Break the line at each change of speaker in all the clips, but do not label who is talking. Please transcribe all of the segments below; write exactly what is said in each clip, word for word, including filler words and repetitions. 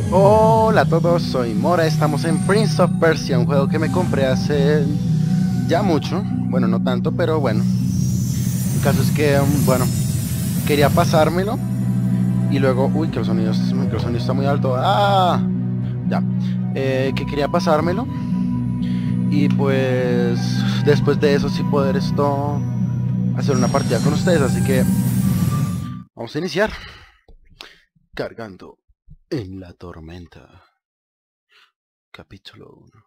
Hola a todos, soy Mora, estamos en Prince of Persia, un juego que me compré hace ya mucho, bueno, no tanto, pero bueno. El caso es que, um, bueno, quería pasármelo y luego, uy, que el sonido, que el sonido está muy alto, ah, ya, eh, que quería pasármelo y pues después de eso sí poder esto, hacer una partida con ustedes, así que vamos a iniciar, cargando en la tormenta. Capítulo uno.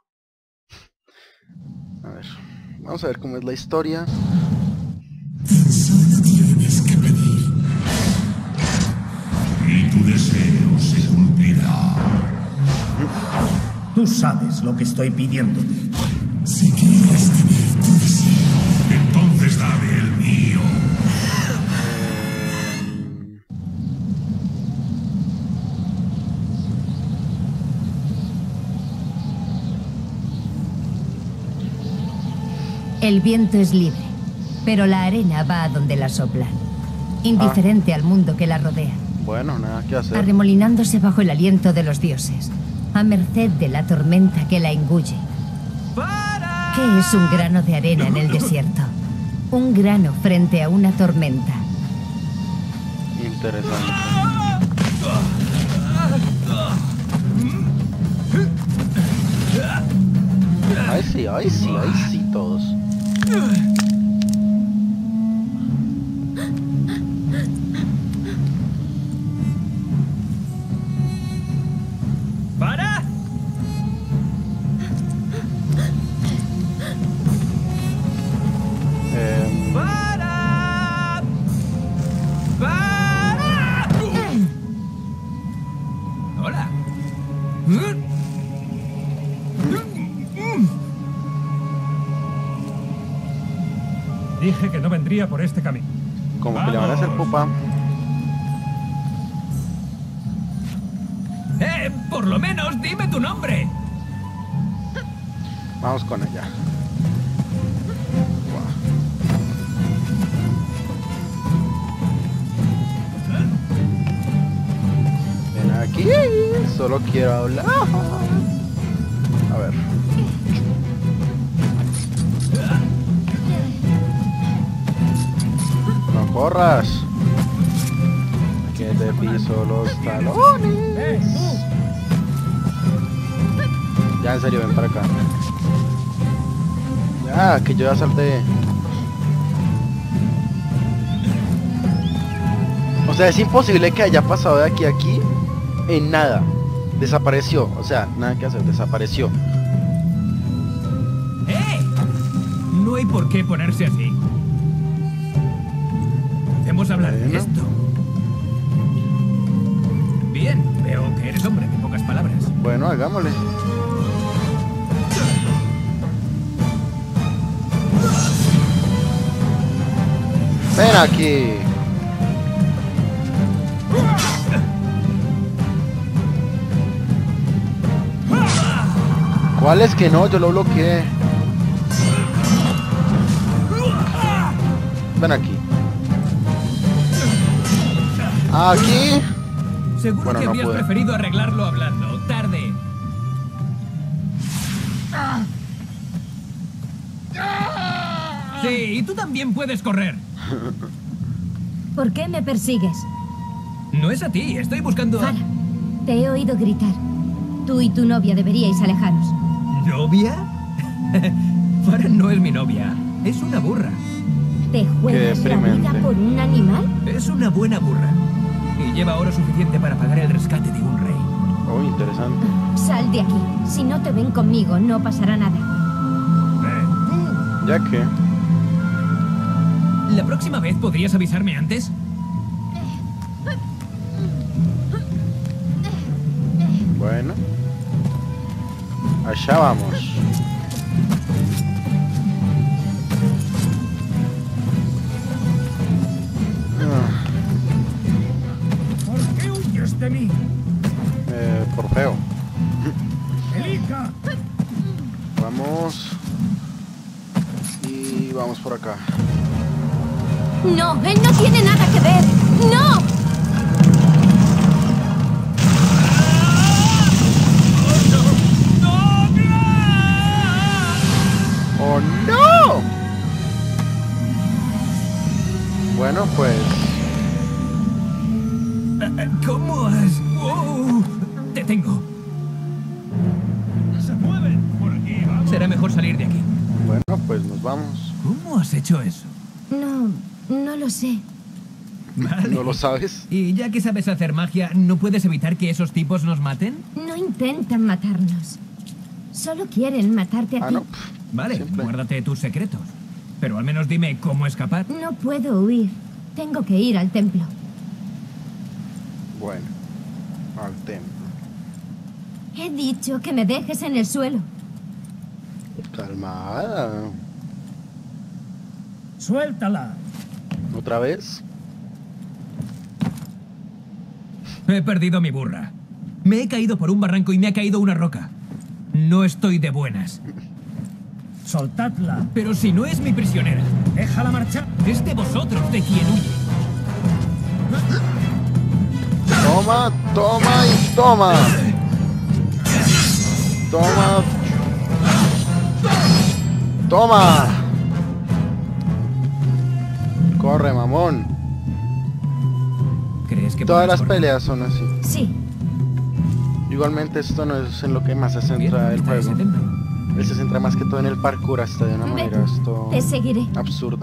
A ver, vamos a ver cómo es la historia.
Solo tienes que pedir. Y tu deseo se cumplirá.
Tú sabes lo que estoy pidiéndote.
Si quieres tener tu deseo, entonces dame el mío.
El viento es libre, pero la arena va a donde la sopla, indiferente ah. al mundo que la rodea.
Bueno, nada que hacer.
Arremolinándose bajo el aliento de los dioses, a merced de la tormenta que la engulle. ¡Para! ¿Qué es un grano de arena en el desierto? Un grano frente a una tormenta.
Interesante. Ay sí, ay sí, ay sí, todos.
¡Para!
Eh...
¡Para! ¡Para! ¡Hola!
Dije que no vendría por este camino.
Como ¡vamos! Que le van a hacer pupa.
¡Eh! ¡Por lo menos dime tu nombre!
Vamos con ella. Ven aquí. Solo quiero hablar. A ver. No corras. Que te piso los talones. Ya, en serio, ven para acá. Ya, que yo ya salté. O sea, es imposible que haya pasado de aquí a aquí en nada. Desapareció, o sea, nada que hacer, desapareció.
¡Eh! No hay por qué ponerse así. Podemos hablar de esto. Bien, veo que eres hombre de pocas palabras.
Bueno, hagámosle. Ven aquí. ¿Cuál es que no? Yo lo bloqueé. Ven aquí. Aquí.
Seguro
bueno,
que
no
habrías
pude.
preferido arreglarlo hablando. Tarde. Sí, y tú también puedes correr.
¿Por qué me persigues?
No es a ti, estoy buscando...
Farah, te he oído gritar. Tú y tu novia deberíais alejaros.
¿Novia? Farah no es mi novia, es una burra.
¿Te juegas la vida por un animal?
Es una buena burra. Y lleva oro suficiente para pagar el rescate de un rey.
Oh, interesante.
Sal de aquí. Si no te ven conmigo, no pasará nada.
Eh,
¿Ya qué?
¿La próxima vez podrías avisarme antes?
Bueno. Allá vamos.
¿Por qué huyes de mí?
Eh, por feo.
Elika.
Vamos. Y vamos por acá.
No, él no tiene nada que ver. ¡No!
pues.
¿Cómo has...? ¡Wow! Te tengo.
¡Se mueven! Por aquí, vamos.
Será mejor salir de aquí.
Bueno, pues nos vamos.
¿Cómo has hecho eso?
No, no lo sé.
Vale.
¿No lo sabes?
Y ya que sabes hacer magia, ¿no puedes evitar que esos tipos nos maten?
No intentan matarnos. Solo quieren matarte a
Ah,
ti.
no.
Vale,
Simple.
guárdate tus secretos. Pero al menos dime cómo escapar.
No puedo huir. Tengo que ir al templo.
Bueno, al templo.
He dicho que me dejes en el suelo.
Calmada.
Suéltala.
¿Otra vez?
He perdido mi burra. Me he caído por un barranco y me ha caído una roca. No estoy de buenas.
Soltadla.
Pero si no es mi prisionera,
Déjala marchar.
es de vosotros de quien huye.
Toma, toma y toma. Toma. Toma. Corre, mamón.
¿Crees que
Todas
podrás
las
correr?
peleas son así.
Sí.
Igualmente esto no es en lo que más se
Bien,
centra el
está ese
juego.
templo.
Él se centra más que todo en el parkour hasta de una
Ve
manera
tú.
esto
Te seguiré.
absurda.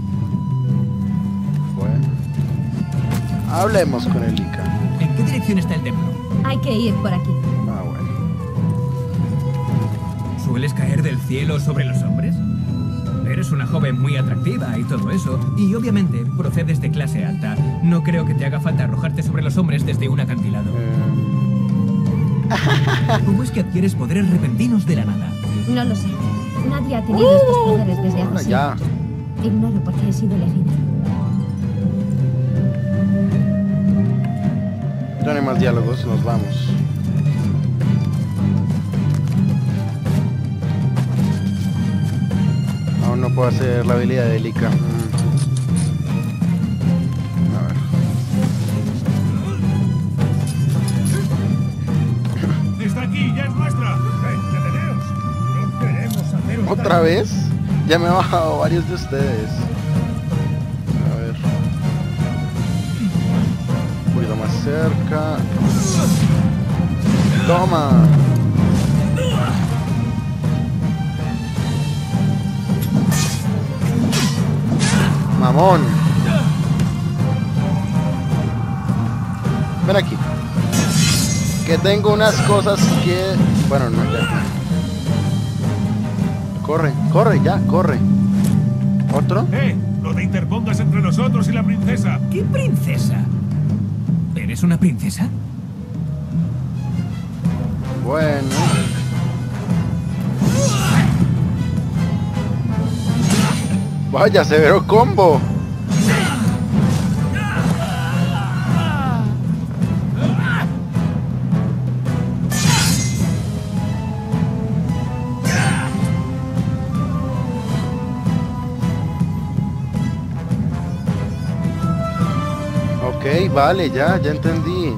Bueno. Hablemos con el Ica.
¿En qué dirección está el templo?
Hay que ir por aquí.
Ah, bueno.
¿Sueles caer del cielo sobre los hombres? Eres una joven muy atractiva y todo eso, y obviamente procedes de clase alta. No creo que te haga falta arrojarte sobre los hombres desde un acantilado.
Eh,
¿Cómo es que adquieres poderes repentinos de la nada?
No lo sé. Nadie ha tenido estos poderes desde
ahora
hace
ya.
siglos. Ignoro por qué he sido elegida.
Ya no hay más diálogos, nos vamos. Aún no puedo hacer la habilidad de Ica. Mm. A ver.
Está aquí, ya es nuestra. Ven, deteneos. No queremos haceros
¿Otra
daño.
vez? Ya me he bajado varios de ustedes. A ver. Un poquito más cerca. Toma. Mamón. Ven aquí. Que tengo unas cosas que... Bueno, no, ya. Corre, corre, ya, corre. ¿Otro?
¡Eh! No te interpongas entre nosotros y la princesa.
¿Qué princesa? ¿Eres una princesa?
Bueno. Vaya, severo combo. Ok, vale, ya, ya entendí.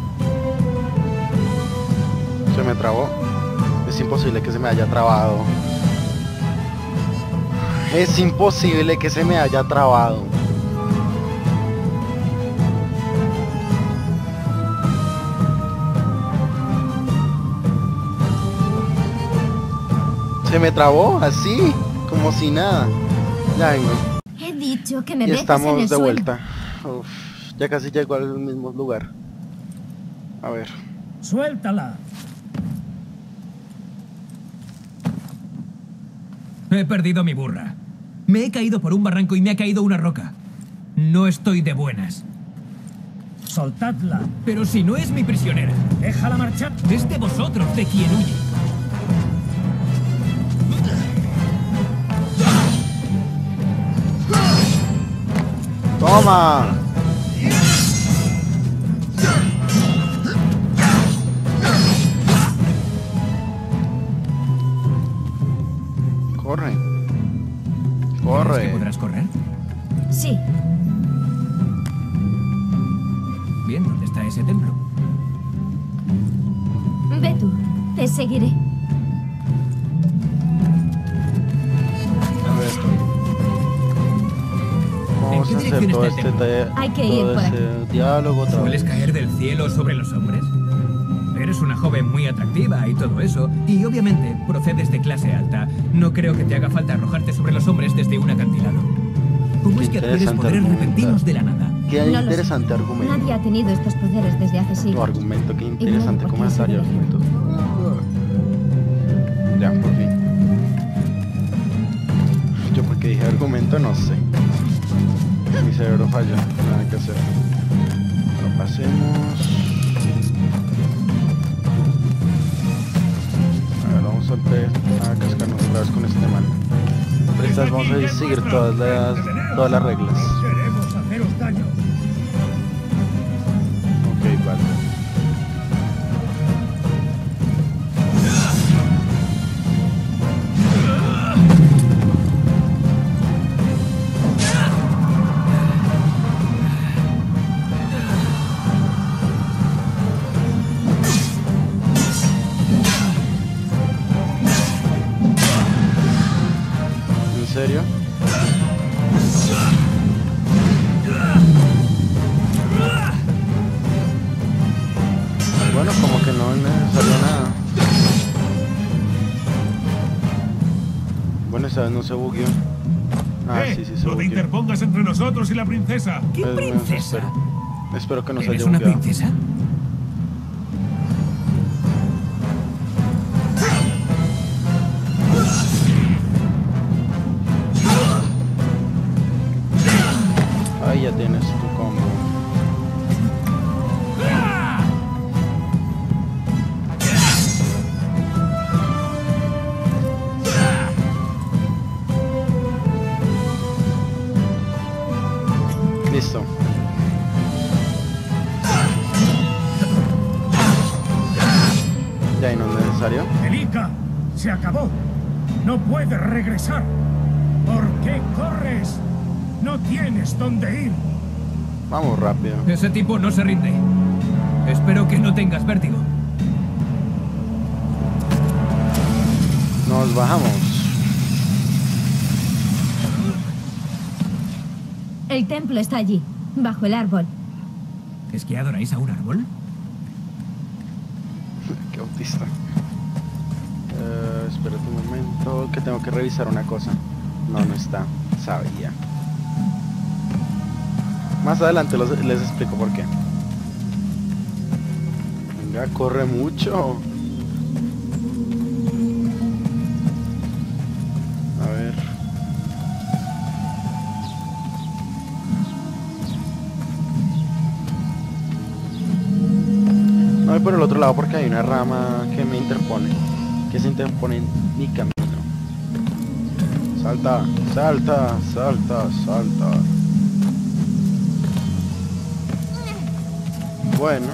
Se me trabó. Es imposible que se me haya trabado. Es imposible que se me haya trabado. Se me trabó así, como si nada. Ya vengo.
He dicho que me
Y
dejes en
estamos
el
de
suelo.
vuelta. Uf, ya casi llego al mismo lugar. A ver.
Suéltala.
He perdido mi burra. Me he caído por un barranco y me ha caído una roca. No estoy de buenas.
Soltadla.
Pero si no es mi prisionera,
Déjala marchar.
es de vosotros de quien huye.
¡Toma! Corre.
¿Crees que
Corre.
podrás correr?
Sí.
Bien, ¿dónde está ese templo?
Ve tú. Te seguiré.
A ver.
¿En
Vamos
qué
a hacer
dirección
todo
está el
este
templo?
te-
Hay que ir
todo
por
ese diálogo otra
¿Sueles
vez.
caer del cielo sobre los hombres? Eres una joven muy atractiva y todo eso, y obviamente procedes de clase alta. No creo que te haga falta arrojarte sobre los hombres desde un acantilado. ¿Cómo
Qué
es que adquieres
interesante
poderes
argumentar.
repentinos de la nada?
Qué
No lo sé.
interesante argumento.
Nadie ha tenido estos poderes desde hace
Tu
siglos.
argumento, qué interesante
por qué
comentario.
se debe.
Argumento. Ya, por fin. Yo porque dije argumento, no sé. Mi cerebro falla, nada que hacer. Lo pasemos. A ver, vamos a, pe- a cascarnos otra vez con este man. Pero estas vamos a seguir todas las, todas las reglas.
Queremos haceros daño.
Ok, vale. ¿En serio? Bueno, como que no es necesario nada. Bueno, esa vez no se bugueó. Ah,
Eh,
sí, sí se
no te
bugueó.
interpongas entre nosotros y la princesa.
¿Qué
Pues, menos
princesa?
espero. Espero que no se
¿Eres
haya
una
bugueado.
princesa?
Ahí ya tienes tu combo. Listo. Ya y no es necesario.
Elika, se acabó. No puedes regresar. ¿Por qué corres? No tienes dónde ir.
Vamos rápido.
Ese tipo no se rinde. Espero que no tengas vértigo.
Nos bajamos.
El templo está allí, bajo el árbol.
¿Es que adoráis a un árbol?
Qué autista. Eh, espérate un momento, que tengo que revisar una cosa. No, no está. Sabía. Más adelante los- les explico por qué. Venga, corre mucho. A ver. No voy por el otro lado porque hay una rama que me interpone. Que se interpone en mi camino. Salta, salta, salta, salta. Bueno.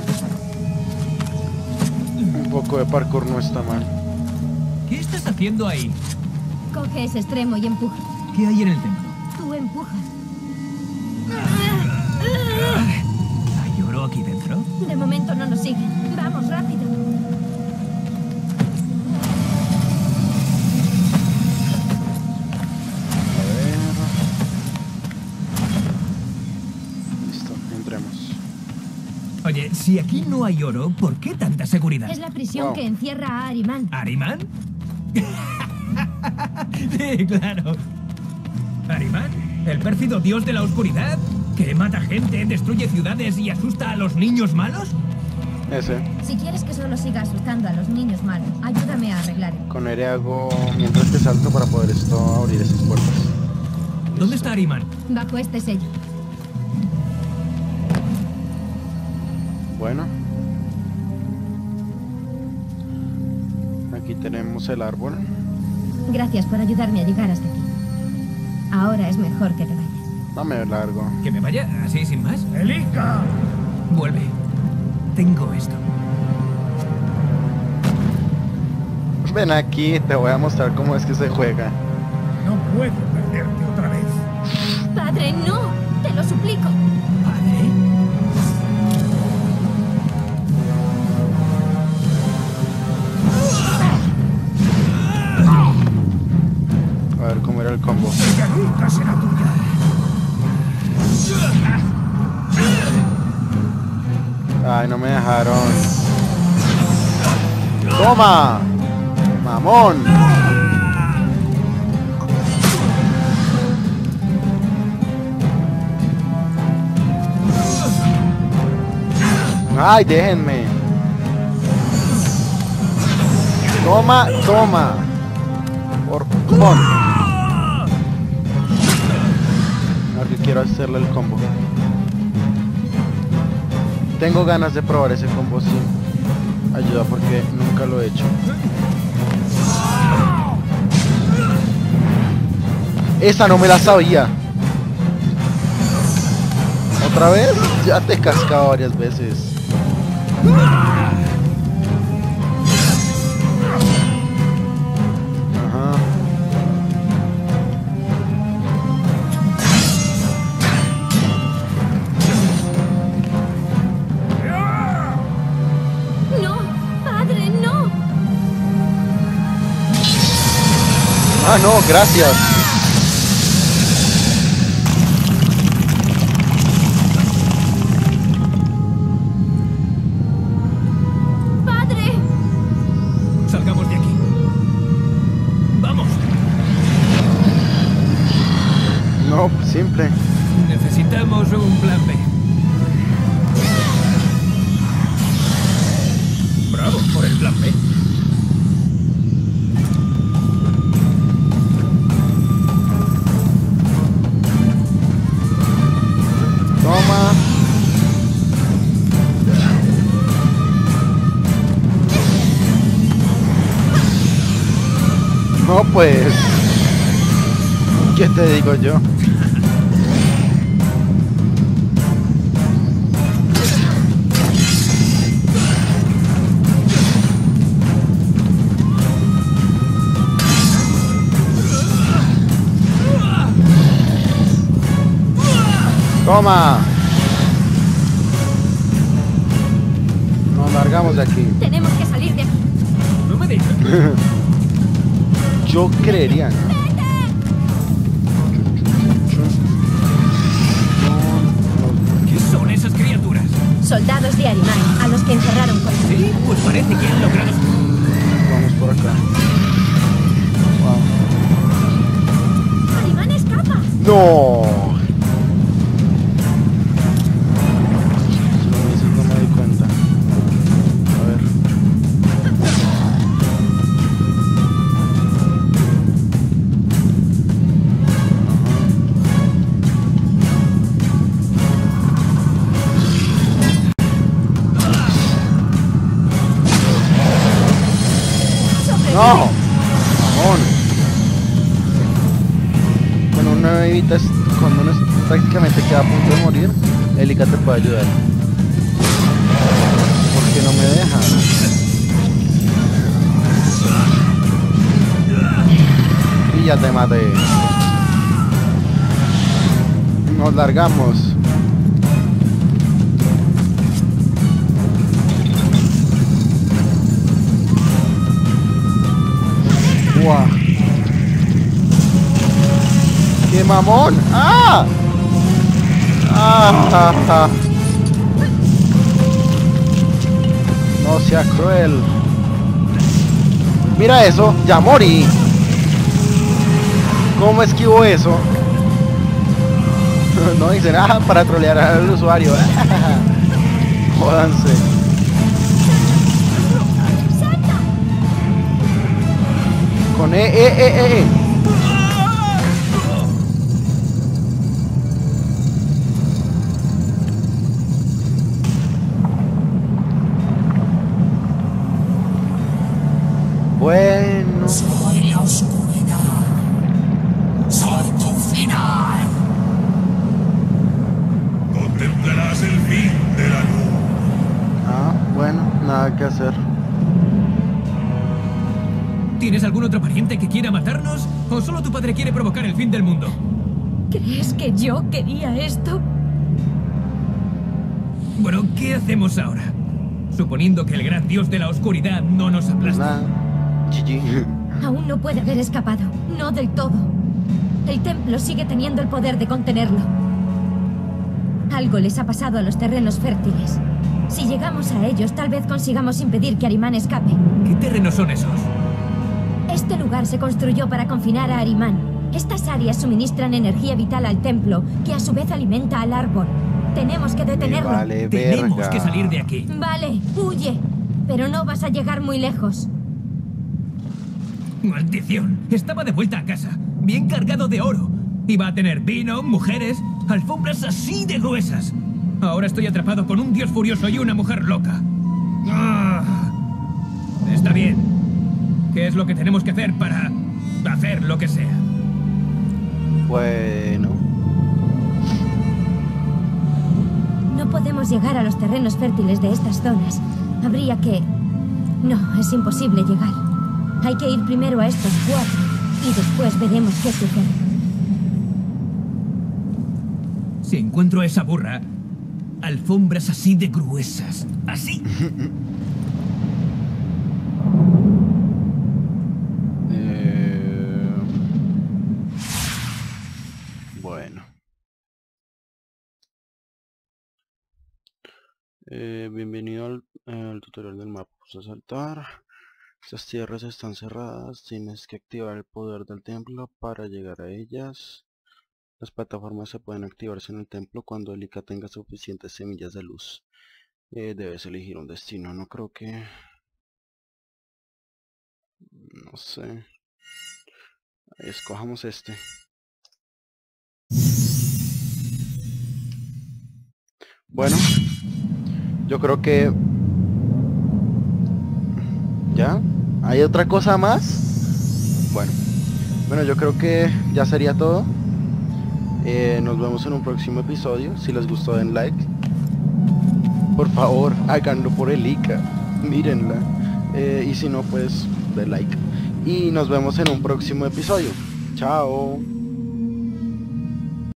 Un poco de parkour no está mal.
¿Qué estás haciendo ahí?
Coge ese extremo y empuja.
¿Qué hay en el templo?
Tú empujas.
¿Hay oro aquí dentro?
De momento no nos siguen. Vamos, rápido.
A ver. Listo, entremos.
Oye, si aquí no hay oro, ¿por qué tanta seguridad?
Es la prisión
Wow.
que encierra a Ahriman.
¿Ahriman? Sí, claro. ¿Ahriman? ¿El pérfido dios de la oscuridad? ¿Que mata gente, destruye ciudades y asusta a los niños malos?
Ese.
Si quieres que solo siga asustando a los niños malos, ayúdame a arreglar.
Con Ere hago mientras que salto para poder esto abrir esas puertas.
¿Dónde está Ahriman?
Bajo este sello.
Bueno. Aquí tenemos el árbol.
Gracias por ayudarme a llegar hasta aquí. Ahora es mejor que te vayas.
Dame largo.
¿Que me vaya así sin más?
Elika.
Vuelve. Tengo esto.
Ven aquí, te voy a mostrar cómo es que se juega.
No puedo perderte otra vez.
Padre, no. Te lo suplico.
¿Padre?
A ver cómo era el combo.
Ella nunca será tuya.
Ay, no me dejaron. ¡Toma! ¡Mamón! ¡Ay, déjenme! ¡Toma, toma! Por favor. Ahora quiero hacerle el combo. Tengo ganas de probar ese combo sin ayuda porque nunca lo he hecho. Esa no me la sabía. ¿Otra vez? Ya te he cascado varias veces. Ajá.
No, padre, no.
Ah, no, gracias. No, simple.
Necesitamos un plan B. Bravo por el plan B.
Toma. No, pues. ¿Qué te digo yo? Toma. Nos largamos de aquí.
Tenemos que salir de aquí.
No me digas.
Yo creería, ¿no?
¿Qué son esas criaturas?
Soldados de Ahriman, a los que encerraron con...
Sí, pues parece que han logrado...
Vamos por acá. Wow.
¡Ahriman escapa!
No. Si no me dices, no me doy cuenta. A ver. No, mamón. Bueno, una evita es cuando uno es, prácticamente queda a punto de morir, Elika te puede ayudar. Porque no me deja. Y ya te maté. Nos largamos. ¡Guau! ¡Qué mamón! ¡Ah! ¡Ah! ah. No sea cruel. Mira eso, ya morí. ¿Cómo esquivo eso? No dice nada para trolear al usuario. Jódanse. Con E, E, E, E, E. Bueno.
Soy la oscuridad. Soy tu final. Contemplarás el fin de la luz.
Ah, bueno, nada que hacer.
¿Tienes algún otro pariente que quiera matarnos? ¿O solo tu padre quiere provocar el fin del mundo?
¿Crees que yo quería esto?
Bueno, ¿qué hacemos ahora? Suponiendo que el gran dios de la oscuridad no nos aplasta.
Nada. G G.
Aún no puede haber escapado. No del todo. El templo sigue teniendo el poder de contenerlo. Algo les ha pasado a los terrenos fértiles.
Si llegamos a ellos, tal vez consigamos impedir que Ahriman escape.
¿Qué terrenos son esos?
Este lugar se construyó para confinar a Ahriman. Estas áreas suministran energía vital al templo, que a su vez alimenta al árbol. Tenemos que detenerlo.
Me vale
Tenemos
verga.
que salir de aquí.
Vale, huye. Pero no vas a llegar muy lejos.
¡Maldición! Estaba de vuelta a casa, bien cargado de oro. Iba a tener vino, mujeres, alfombras así de gruesas. Ahora estoy atrapado con un dios furioso y una mujer loca. Ah, está bien. ¿Qué es lo que tenemos que hacer para hacer lo que sea?
Bueno.
No podemos llegar a los terrenos fértiles de estas zonas. Habría que... No, es imposible llegar. Hay que ir primero a estos cuatro y después veremos qué sucede.
Si encuentro a esa burra, alfombras así de gruesas. Así.
eh... Bueno. Eh, bienvenido al, al tutorial del mapa. Vamos a saltar. Estas tierras están cerradas. Tienes que activar el poder del templo para llegar a ellas. Las plataformas se pueden activarse en el templo cuando Elika tenga suficientes semillas de luz. Eh, debes elegir un destino. No creo que... No sé. Escojamos este. Bueno. Yo creo que... ¿Ya? ¿Hay otra cosa más? Bueno. Bueno, yo creo que ya sería todo. Eh, nos vemos en un próximo episodio. Si les gustó, den like. Por favor, háganlo por Elika. Mírenla. Eh, y si no, pues, den like. Y nos vemos en un próximo episodio. Chao.